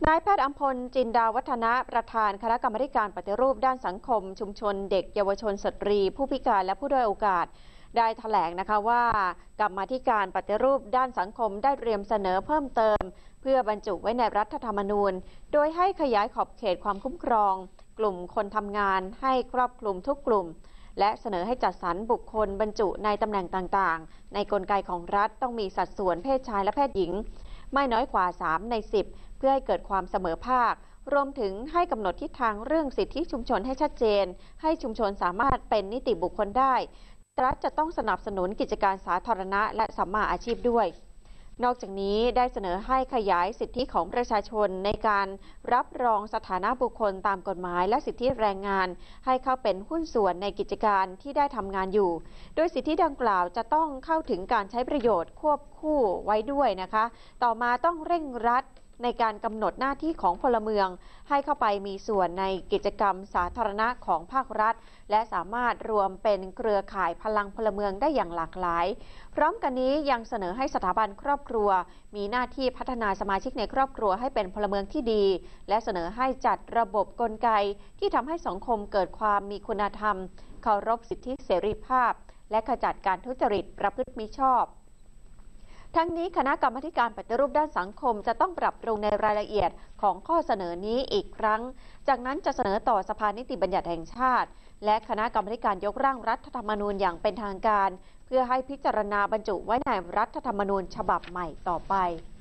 นายแพทย์อัมพลจินดาวัฒนะประธานคณะกรรมาการปฏิรูปด้านสังคมชุมชนเด็กเยาวชนสตรีผู้พิการและผู้ด้อยโอกาสได้แถลงนะคะว่ากรรมาธิการปฏิรูปด้านสังคมได้เตรียมเสนอเพิ่มเติมเพื่อบรรจุไว้ในรัฐธรรมนูญโดยให้ขยายขอบเขตความคุ้มครองกลุ่มคนทำงานให้ครอบคลุมทุกกลุ่มและเสนอให้จัดสรรบุคคลบรรจุในตำแหน่งต่างๆในกลไกของรัฐต้องมีสัดส่วนเพศชายและเพศหญิงไม่น้อยกว่า3 ใน 10เพื่อให้เกิดความเสมอภาครวมถึงให้กำหนดทิศทางเรื่องสิทธิชุมชนให้ชัดเจนให้ชุมชนสามารถเป็นนิติบุคคลได้รัฐจะต้องสนับสนุนกิจการสาธารณะและสัมมาอาชีพด้วยนอกจากนี้ได้เสนอให้ขยายสิทธิของประชาชนในการรับรองสถานะบุคคลตามกฎหมายและสิทธิแรงงานให้เข้าเป็นหุ้นส่วนในกิจการที่ได้ทำงานอยู่โดยสิทธิดังกล่าวจะต้องเข้าถึงการใช้ประโยชน์ควบคู่ไว้ด้วยนะคะต่อมาต้องเร่งรัดในการกำหนดหน้าที่ของพลเมืองให้เข้าไปมีส่วนในกิจกรรมสาธารณะของภาครัฐและสามารถรวมเป็นเครือข่ายพลังพลเมืองได้อย่างหลากหลายพร้อมกันนี้ยังเสนอให้สถาบันครอบครัวมีหน้าที่พัฒนาสมาชิกในครอบครัวให้เป็นพลเมืองที่ดีและเสนอให้จัดระบบกลไกที่ทำให้สังคมเกิดความมีคุณธรรมเคารพสิทธิเสรีภาพและขจัดการทุจริตประพฤติมิชอบทั้งนี้คณะกรรมาการปฏิรูปด้านสังคมจะต้องปรับปรุงในรายละเอียดของข้อเสนอนี้อีกครั้งจากนั้นจะเสนอต่อสภานิติบัญญัติแห่งชาติและคณะกรรมาการยกร่างรัฐธรรมนูญอย่างเป็นทางการเพื่อให้พิจารณาบรรจุไว้ในรัฐธรรมนูญฉบับใหม่ต่อไป